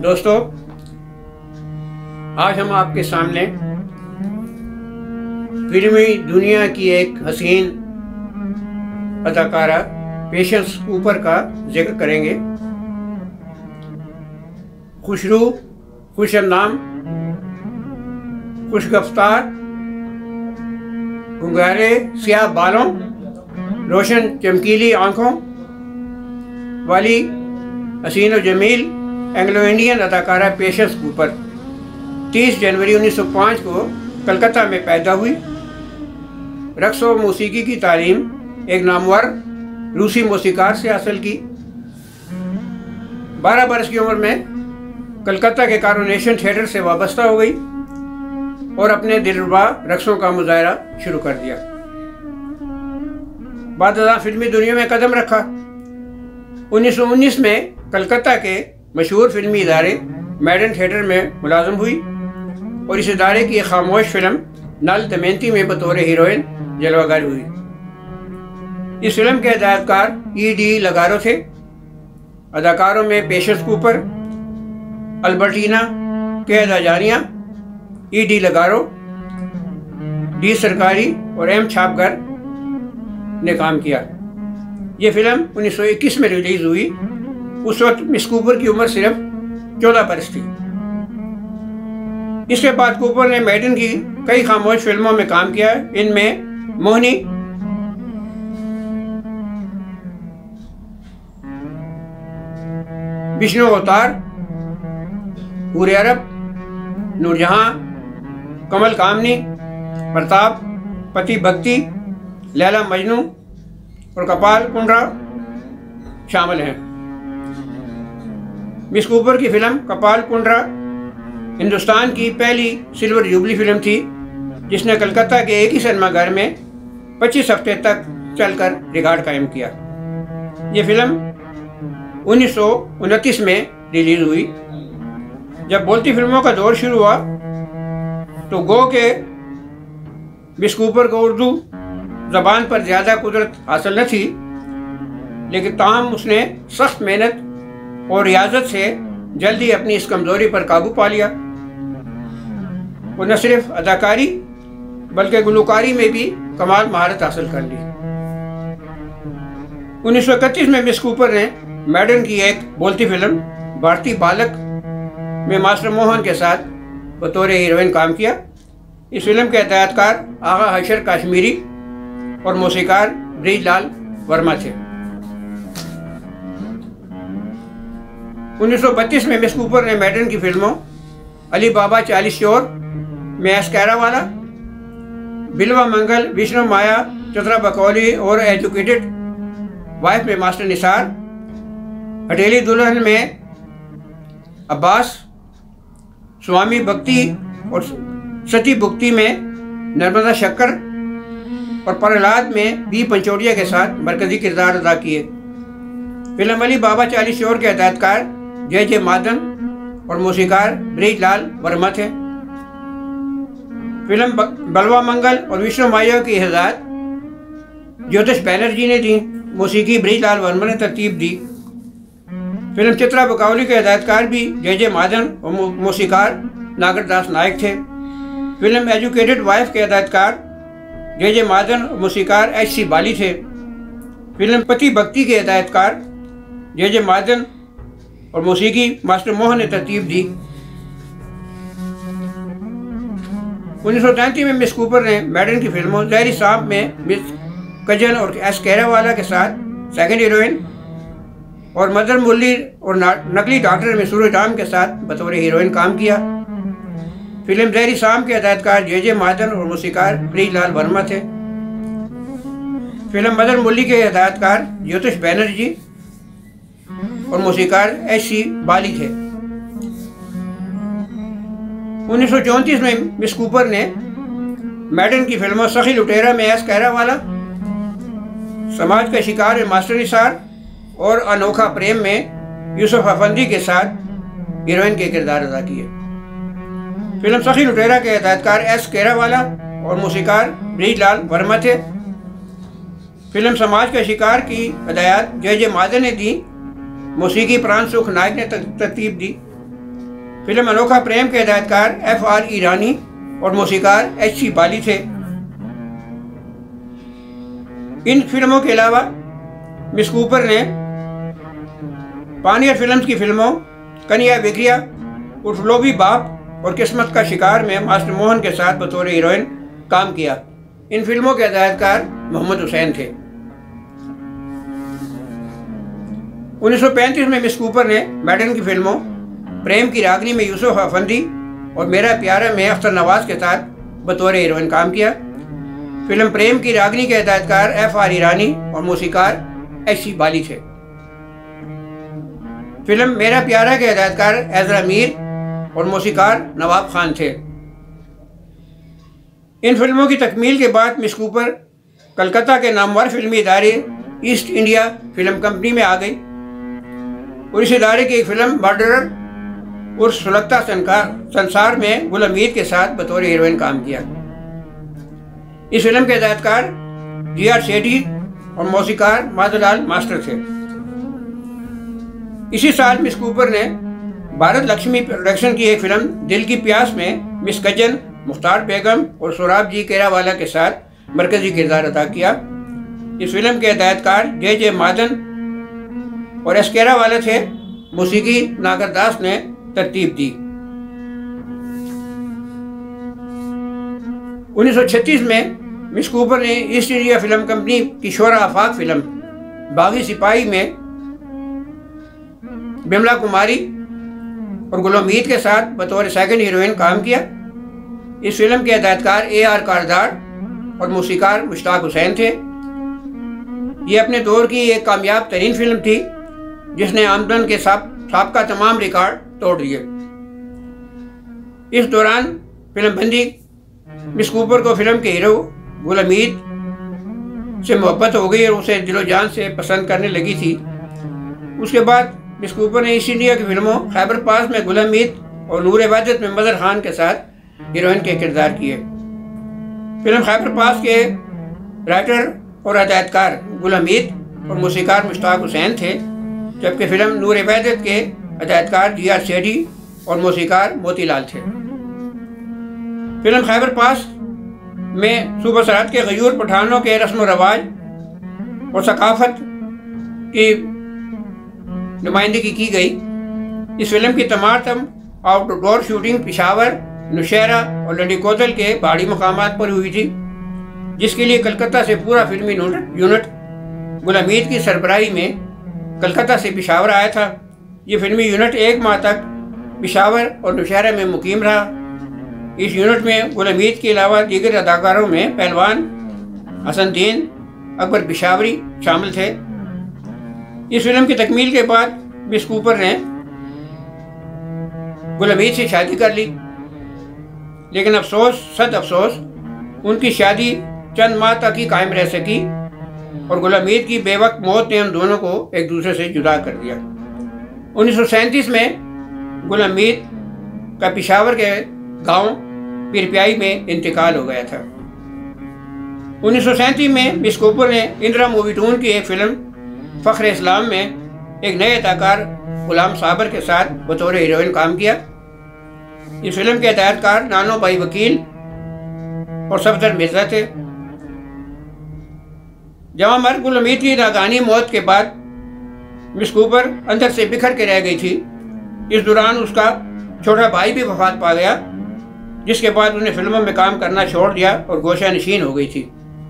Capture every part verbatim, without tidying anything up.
दोस्तों, आज हम आपके सामने फिल्मी दुनिया की एक हसीन अदाकारा पेशेंस कूपर का जिक्र करेंगे। खुशरू, खुशनाम, खुशगफ्तार, घुंघराले स्याह बालों, रोशन चमकीली आंखों वाली हसीन और जमील एंग्लो इंडियन अदाकारा पेशेंस कूपर तीस जनवरी उन्नीस सौ पाँच को कलकत्ता में पैदा हुई। रक्स और मौसीकी की तालीम एक नामवर रूसी मौसीकार से हासिल की। बारह बरस की उम्र में कलकत्ता के कॉरोनेशन थिएटर से वाबस्ता हो गई और अपने दिलरुबा रक्सों का मुजाहरा शुरू कर दिया। बाद फिल्मी दुनिया में कदम रखा। उन्नीस सौ उन्नीस में कलकत्ता के मशहूर फिल्मी इदारे मैडन थिएटर में मुलाजिम हुई और इस इदारे की एक खामोश फिल्म नल दमयंती में बतौर हीरोइन जलवागर हुई। इस फिल्म के हिदायतकार ई डी लगारो थे। अदाकारों में पेशेंस कूपर, अल्बर्टीना केदाजानिया, ई डी लगारो, डी सरकारी और एम छापकर ने काम किया। ये फिल्म उन्नीस सौ इक्कीस में रिलीज हुई। उस वक्त मिस कूपर की उम्र सिर्फ चौदह बरस थी। इसके बाद कूपर ने मैडन की कई खामोश फिल्मों में काम किया। इनमें मोहिनी, विष्णु अवतार, पूरे अरब, नूरजहां, कमल कामनी, प्रताप, पति भक्ति, लैला मजनू और कपाल कुंड्रा शामिल हैं। मिस कूपर की फिल्म कपाल कुंड्रा हिंदुस्तान की पहली सिल्वर जुबली फिल्म थी, जिसने कलकत्ता के एक ही सिनेमाघर में पच्चीस हफ्ते तक चलकर रिकॉर्ड कायम किया। ये फिल्म उन्नीस सौ उनतीस में रिलीज हुई। जब बोलती फिल्मों का दौर शुरू हुआ तो गो के मिस कूपर को उर्दू जबान पर ज़्यादा कुदरत हासिल न थी, लेकिन ताहम उसने सख्त मेहनत और रियाजत से जल्दी अपनी इस कमजोरी पर काबू पा लिया। वो न सिर्फ अदाकारी बल्कि गुलकारी में भी कमाल महारत हासिल कर ली। उन्नीस सौ इकतीस में मिस कूपर ने मैडन की एक बोलती फिल्म भारती बालक में मास्टर मोहन के साथ बतौर हीरोइन काम किया। इस फिल्म के हिदायतकार आगा हैशर कश्मीरी और मौसीकार ब्रिजलाल वर्मा थे। उन्नीस सौ बत्तीस में मिस कूपर ने मैडन की फिल्मों अली बाबा चालीस चोर में एस्कैरावाला, बिलवा मंगल, विष्णु माया, चतरा बकौली और एजुकेटेड वाइफ में मास्टर निसार, हटेली दुल्हन में अब्बास, स्वामी भक्ति और सती भुक्ति में नर्मदा शक्कर और प्रहलाद में बी पंचोड़िया के साथ मरकजी किरदार अदा किए। फिल्म अली बाबा चालीस चोर के हिदायतकार जय जय मादन और मौसीकार ब्रिजलाल वर्मा थे। फिल्म बलवा मंगल और विष्णु माया की हिदायत ज्योतिष बैनर्जी ने दी। मौसीकी ब्रिजलाल वर्मा ने तरतीब दी। फिल्म चित्रा बकावली के हिदायतकार भी जय जय मादन और मौसीकार नागरदास नायक थे। फिल्म एजुकेटेड वाइफ के हिदायतकार जय जय मादन और मौसीकार एच सी बाली थे। फिल्म पति भक्ति के हिदायतकार जय जय मादन और मौसीकी मास्टर मोहन ने तरतीब दी। उन्नीस सौ तैंतीस में मिस कूपर ने मैडन की फिल्मों जहरी सांप में मिस कजन और एस्कैरावाला के साथ सेकंड हीरोइन और मदर मुरली और नकली डॉक्टर में सूरज राम के साथ बतौर हीरोइन काम किया। फिल्म जहरी सांप के हिदायतकार जय जय मादन और मौसीकार ब्रिजलाल वर्मा थे। फिल्म मदर मुरली के हिदायतकार ज्योतिष बैनर्जी और मौसीकार एच सी बाली थे। उन्नीस सौ चौंतीस में मिस कूपर ने मैडन की फिल्मों सखी लुटेरा में एस्कैरावाला, समाज का शिकार में मास्टर निसार और अनोखा प्रेम में यूसुफ अफंदी के साथ हीरोइन के किरदार अदा किए। फिल्म सखी लुटेरा के हिदायतकार एस केरावाला और मौसीकार ब्रिजलाल वर्मा थे। फिल्म समाज का शिकार की हिदायत जय जय मादन ने दी। मौसीकी प्राण सुख नायक ने तरतीब दी। फिल्म अनोखा प्रेम के हिदायतकार एफ आर ईरानी और मौसीकार एच सी बाली थे। इन फिल्मों के अलावा मिस कूपर ने पानियर फिल्म्स की फिल्मों कन्या विक्रिया, उर्फ लोभी बाप और किस्मत का शिकार में मास्टर मोहन के साथ बतौर हीरोइन काम किया। इन फिल्मों के हिदायतकार मोहम्मद हुसैन थे। उन्नीस सौ पैंतीस में मिस कूपर ने मैडन की फिल्मों प्रेम की रागनी में यूसुफ अफंदी और मेरा प्यारा में अख्तर नवाज के साथ बतौर हीरोइन काम किया। फिल्म प्रेम की रागनी के हिदायतकार एफ आर ईरानी और मौसीकार एच सी बाली थे। फिल्म मेरा प्यारा के हिदायतकार एजरा मीर और मौसीकार नवाब खान थे। इन फिल्मों की तकमील के बाद मिस कूपर कलकत्ता के नामवर फिल्मी इदारे ईस्ट इंडिया फिल्म कंपनी में आ गई और इस इदारे की एक फिल्म मर्डरर उर्फ सुलगता संसार में गुल हमीद के साथ बतौर हीरोइन काम किया। इस फिल्म के हिदायतकार जी आर सेठी और मौसीकार माधवलाल मास्टर थे। इसी साल मिस कूपर ने भारत लक्ष्मी प्रोडक्शन की एक फिल्म दिल की प्यास में मिस कजन मुख्तार बेगम और सोराब जी केरावाला के साथ मरकजी किरदार अदा किया। इस फिल्म के हिदायतकार जे जे मादन और एस केरावाला थे। मौसीकी नागर दास ने तरतीब दी। उन्नीस सौ छत्तीस में मिस कूपर ने ईस्ट इंडिया फिल्म कंपनी की शोरा आफाक फिल्म बागी सिपाही में बिमला कुमारी और गुल हमीद के साथ बतौर सेकंड हीरोइन काम किया। इस फिल्म के हिदायतकार ए आर कारदार और मौसीकार मुश्ताक हुसैन थे। ये अपने दौर की एक कामयाब तरीन फिल्म थी जिसने आमदन के साबका तमाम रिकॉर्ड तोड़ दिए। इस दौरान फिल्म बंदी मिस कूपर को फिल्म के हीरो गुल हमीद से मोहब्बत हो गई और उसे दिलो जान से पसंद करने लगी थी। उसके बाद मिस कूपर ने ईस्ट इंडिया की फिल्मों खैबर पास में गुल हमीद और नूर इबादत में मदर खान के साथ हीरोइन के किरदार किए। फिल्म खैबर पास के राइटर और हिदायतकार गुल हमीद और मौसीकार मुश्ताक हुसैन थे, जबकि फिल्म नूर इबादत के हिदायतकार जी आर सेठी और मौसीकार मोतीलाल थे। फिल्म खैबर पास में सूबा सरहद के गयूर पठानों के रस्म व रवाज और सकाफत की नुमाइंदगी की गई। इस फिल्म की तमाम आउटडोर शूटिंग पेशावर, नौशहरा और लंडी कोतल के पहाड़ी मकामात पर हुई थी, जिसके लिए कलकत्ता से पूरा फिल्मी यूनिट गुल हमीद की सरबराही में कलकत्ता से पेशावर आया था। ये फिल्मी यूनिट एक माह तक पेशावर और नौशहरा में मुकीम रहा। इस यूनिट में गुल हमीद के अलावा दीगर अदाकारों में पहलवान हसनदीन अकबर पेशावरी शामिल थे। इस फिल्म की तकमील के बाद मिस कूपर ने गुल हमीद से शादी कर ली, लेकिन अफसोस सद अफसोस उनकी शादी चंद माह तक ही कायम रह सकी और गुल हमीद की बेवक्त मौत ने उन दोनों को एक दूसरे से जुदा कर दिया। उन्नीस सौ सैंतीस में गुल हमीद का पेशावर के गांव पिरपियाई में इंतकाल हो गया था। उन्नीस सौ सैंतीस में मिस कूपर ने इंदिरा मूवी टून की एक फिल्म फ़ख्र इस्लाम में एक नए अदाकार गुलाम साबर के साथ बतौर हीरोइन काम किया। इस फिल्म के हिदायतकार नानो भाई वकील और सफदर मिर्जा थे। जवां मर गुल हमीद की नागानी मौत के बाद मिस कूपर अंदर से बिखर के रह गई थी। इस दौरान उसका छोटा भाई भी वफात पा गया, जिसके बाद उन्हें फिल्मों में काम करना छोड़ दिया और गोशा नशीन हो गई थी।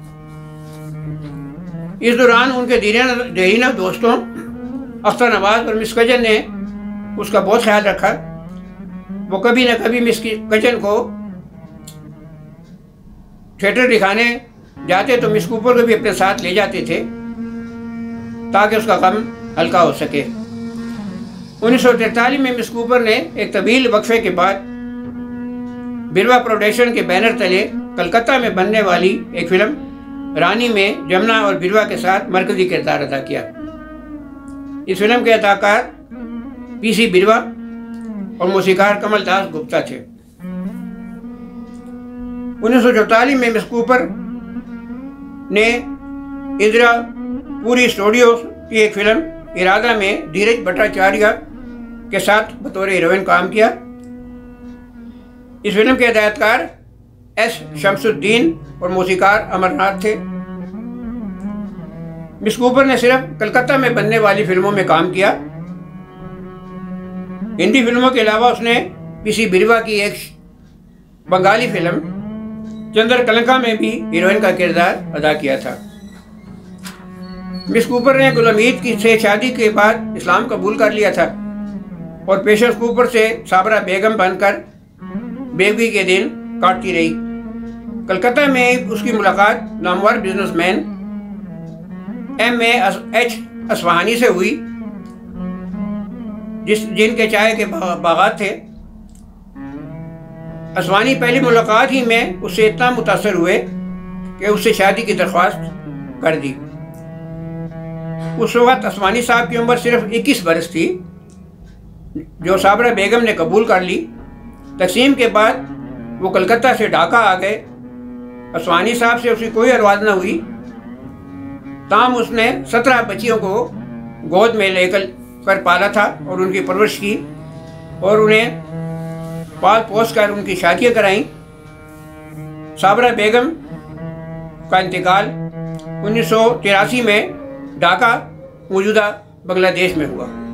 इस दौरान उनके देरीना दोस्तों अख्तर नवाज और मिस कजन ने उसका बहुत ख्याल रखा। वो कभी न कभी मिस कजन को थिएटर दिखाने जाते तो मिस कूपर को भी अपने साथ ले जाते थे ताकि उसका गम हल्का हो सके। उन्नीस सौ तैंतालीस में मिस कूपर ने एक तवील वक्फे के बाद बिरवा प्रोडक्शन के बैनर तले कलकत्ता में बनने वाली एक फिल्म रानी में जमुना और बिरवा के साथ मरकजी किरदार अदा किया। इस फिल्म के अदाकार पी सी बिरवा और मौसीकार कमल दास गुप्ता थे। उन्नीस सौ चौतालीस में मिस कूपर ने इंदिरा पूरी स्टूडियो की एक फिल्म इरादा में धीरज भट्टाचार्य के साथ बतौर हीरोइन काम किया। इस फिल्म के हिदायतकार एस शमसुद्दीन और मौसीकार अमरनाथ थे। मिस कूपर ने सिर्फ कलकत्ता में बनने वाली फिल्मों में काम किया। हिंदी फिल्मों के अलावा उसने पीसी बिरवा की एक बंगाली फिल्म चंद्र कलंका में भी हीरोइन का किरदार अदा किया था। मिस कूपर ने गुल हमीद की से शादी के बाद इस्लाम कबूल कर लिया था और पेशेंस कूपर से साबरा बेगम बनकर बेवगी के दिन काटती रही। कलकत्ता में उसकी मुलाकात नामवर businessman M A H Ispahani से हुई, जिस जिनके चाय के बागात थे। असफहानी पहली मुलाकात ही में उससे इतना मुतासर हुए कि उससे शादी की दरख्वास्त कर दी। उस वक्त असफहानी साहब की उम्र सिर्फ इक्कीस बरस थी, जो साबरा बेगम ने कबूल कर ली। तकसीम के बाद वो कलकत्ता से ढाका आ गए। असफहानी साहब से उसकी कोई औलाद न हुई, ताम उसने सत्रह बच्चियों को गोद में लेकर कर पाला था और उनकी परवरिश की और उन्हें पाल पोस कर उनकी शादियाँ कराईं। साबरा बेगम का इंतकाल उन्नीस सौ तिरासी में ढाका मौजूदा बांग्लादेश में हुआ।